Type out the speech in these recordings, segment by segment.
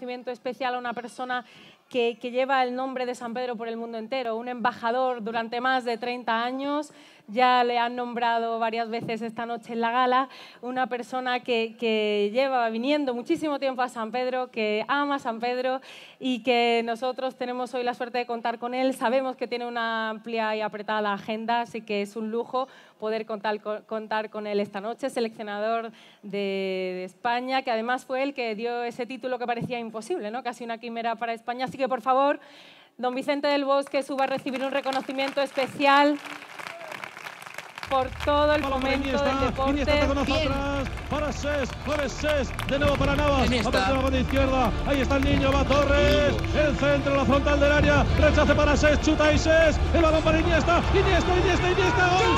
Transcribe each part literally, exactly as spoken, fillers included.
reconocimiento especial a una persona que, que lleva el nombre de San Pedro por el mundo entero, un embajador durante más de treinta años, ya le han nombrado varias veces esta noche en la gala, una persona que, que lleva viniendo muchísimo tiempo a San Pedro, que ama San Pedro y que nosotros tenemos hoy la suerte de contar con él. Sabemos que tiene una amplia y apretada agenda, así que es un lujo poder contar, contar con él esta noche, seleccionador de, de España, que además fue el que dio ese título que parecía imposible, ¿no? Casi una quimera para España. Así que, por favor, don Vicente del Bosque suba a recibir un reconocimiento especial por todo el fomento del deporte. Iniesta con nosotras, para Ses, mueve Ses, de nuevo para Navas, aparece la banda izquierda, ahí está el niño, va Torres, el centro, la frontal del área, rechace para Ses, chuta y Ses, el balón para Iniesta, Iniesta, Iniesta, Iniesta, gol.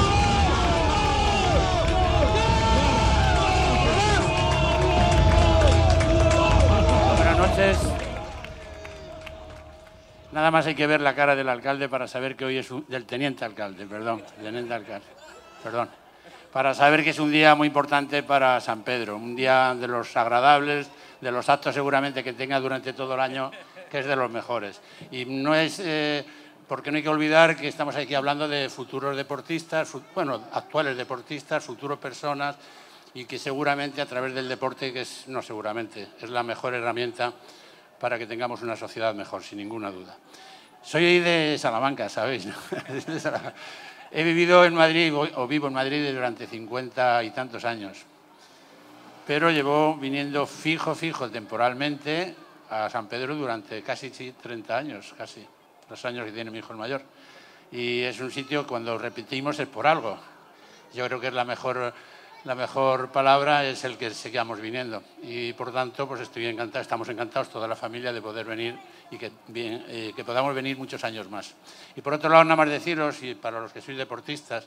Buenas noches. Nada más hay que ver la cara del alcalde para saber que hoy es un, del teniente alcalde, perdón, teniente alcalde, perdón, para saber que es un día muy importante para San Pedro, un día de los agradables, de los actos seguramente que tenga durante todo el año, que es de los mejores. Y no es, eh, porque no hay que olvidar que estamos aquí hablando de futuros deportistas, bueno, actuales deportistas, futuros personas, y que seguramente a través del deporte, que es, no seguramente, es la mejor herramienta para que tengamos una sociedad mejor, sin ninguna duda. Soy de Salamanca, ¿sabéis? He vivido en Madrid, o vivo en Madrid durante cincuenta y tantos años, pero llevo viniendo fijo, fijo, temporalmente a San Pedro durante casi treinta años, casi, los años que tiene mi hijo el mayor. Y es un sitio, cuando repetimos, es por algo. Yo creo que es la mejor... La mejor palabra es el que sigamos viniendo y, por tanto, pues estoy encantado, estamos encantados toda la familia de poder venir y que, bien, eh, que podamos venir muchos años más. Y por otro lado, nada más deciros, y para los que sois deportistas,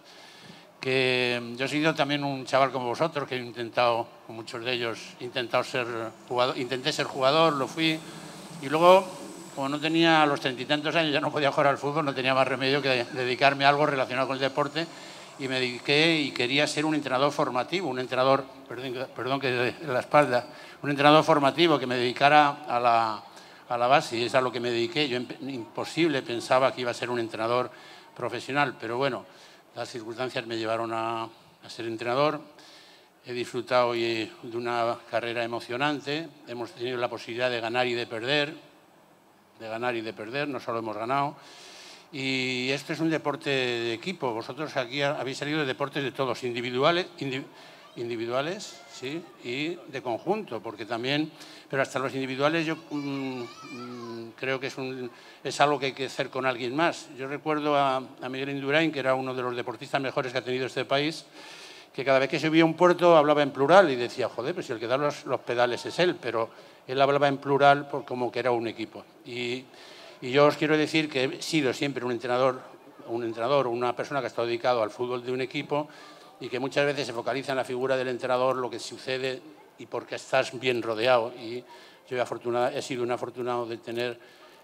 que yo he sido también un chaval como vosotros, que he intentado, con muchos de ellos, he intentado ser jugador, intenté ser jugador, lo fui, y luego, como no tenía a los treinta y tantos años, ya no podía jugar al fútbol, no tenía más remedio que dedicarme a algo relacionado con el deporte. Y me dediqué y quería ser un entrenador formativo, un entrenador, perdón, perdón que de la espalda, un entrenador formativo que me dedicara a la, a la base, y es a lo que me dediqué. Yo imposible pensaba que iba a ser un entrenador profesional, pero bueno, las circunstancias me llevaron a, a ser entrenador. He disfrutado hoy de una carrera emocionante, hemos tenido la posibilidad de ganar y de perder, de ganar y de perder, no solo hemos ganado. Y esto es un deporte de equipo. Vosotros aquí habéis salido de deportes de todos, individuales, individuales sí, y de conjunto, porque también, pero hasta los individuales yo mmm, creo que es, un, es algo que hay que hacer con alguien más. Yo recuerdo a, a Miguel Indurain, que era uno de los deportistas mejores que ha tenido este país, que cada vez que subía a un puerto hablaba en plural y decía, joder, pues si el que da los, los pedales es él, pero él hablaba en plural por, como que era un equipo. Y, Y yo os quiero decir que he sido siempre un entrenador, un entrenador, una persona que ha estado dedicado al fútbol de un equipo y que muchas veces se focaliza en la figura del entrenador, lo que sucede y porque estás bien rodeado. Y yo he, afortunado, he sido un afortunado de tener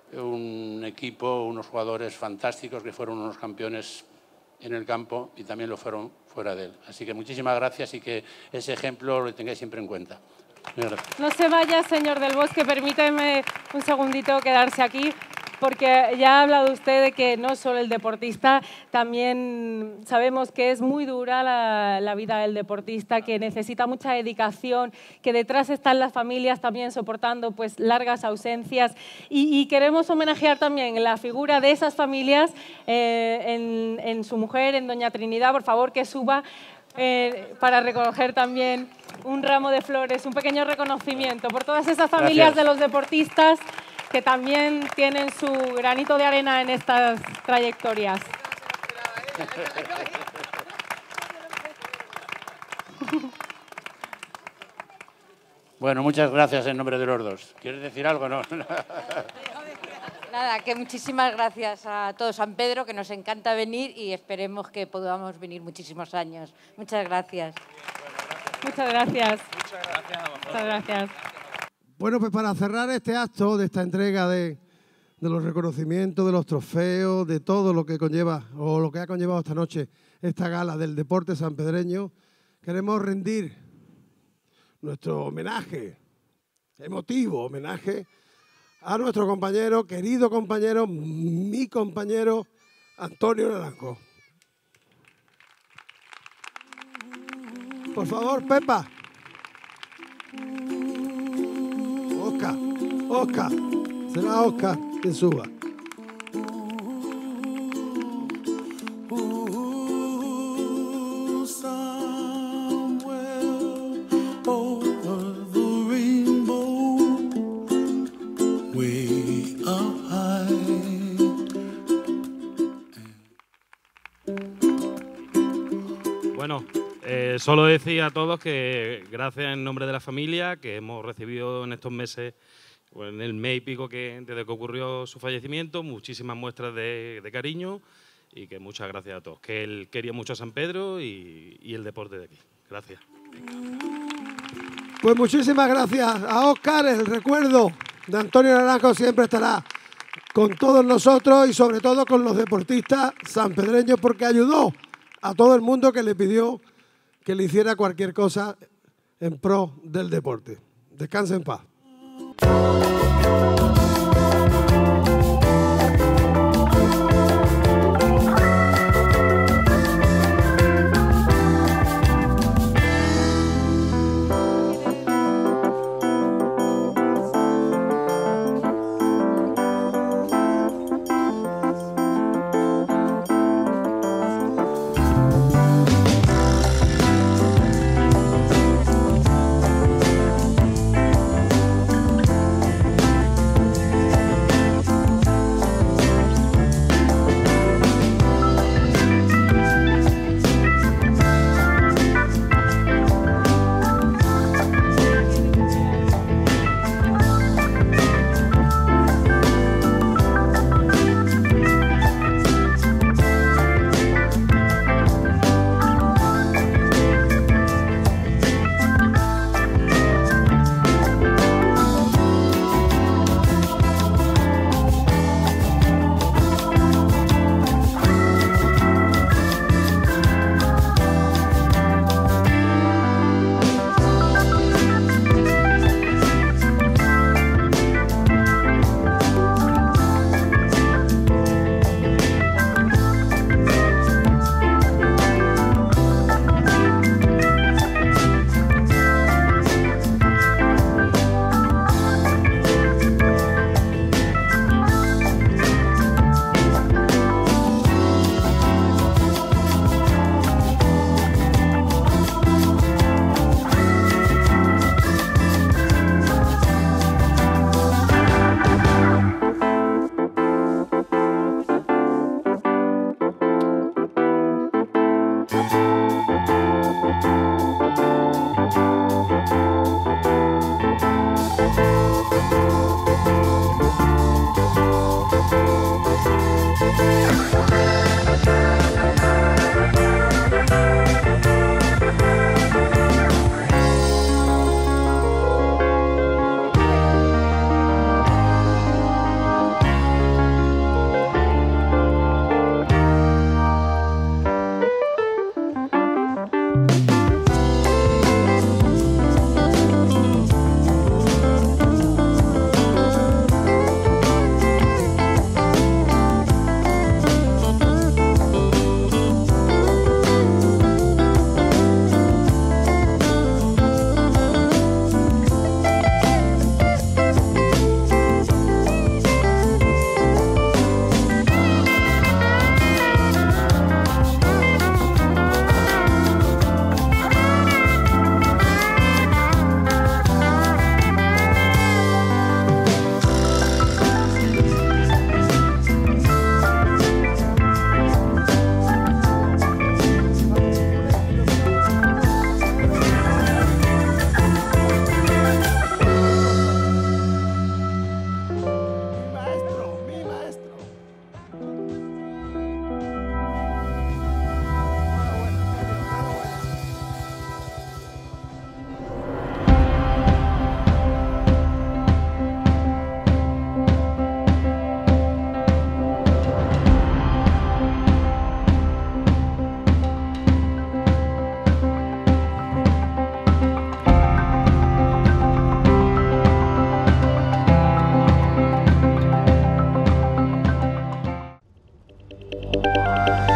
un equipo, unos jugadores fantásticos que fueron unos campeones en el campo y también lo fueron fuera de él. Así que muchísimas gracias y que ese ejemplo lo tengáis siempre en cuenta. No se vaya, señor del Bosque, permíteme un segundito quedarse aquí, porque ya ha hablado usted de que no solo el deportista, también sabemos que es muy dura la, la vida del deportista, que necesita mucha dedicación, que detrás están las familias también soportando pues, largas ausencias y, y queremos homenajear también la figura de esas familias eh, en, en su mujer, en doña Trinidad. Por favor, que suba eh, para recoger también un ramo de flores, un pequeño reconocimiento por todas esas familias Gracias. de los deportistas que también tienen su granito de arena en estas trayectorias. Bueno, muchas gracias en nombre de los dos. ¿Quieres decir algo o no? Nada, que muchísimas gracias a todo San Pedro, que nos encanta venir y esperemos que podamos venir muchísimos años. Muchas gracias. Muchas gracias. Muchas gracias. Muchas gracias. Bueno, pues para cerrar este acto de esta entrega de, de los reconocimientos, de los trofeos, de todo lo que conlleva o lo que ha conllevado esta noche esta gala del deporte sanpedreño, queremos rendir nuestro homenaje emotivo homenaje a nuestro compañero, querido compañero, mi compañero Antonio Naranjo. Por favor, Pepa. Oscar, Oscar, será Oscar quien suba. Bueno, eh, solo decir a todos que gracias en nombre de la familia, que hemos recibido en estos meses, o en el mes y pico que, desde que ocurrió su fallecimiento, muchísimas muestras de, de cariño y que muchas gracias a todos. Que él quería mucho a San Pedro y, y el deporte de aquí. Gracias. Pues muchísimas gracias a Óscar. El recuerdo de Antonio Naranjo siempre estará con todos nosotros y sobre todo con los deportistas sanpedreños, porque ayudó a todo el mundo que le pidió que le hiciera cualquier cosa en pro del deporte. Descanse en paz. Gracias.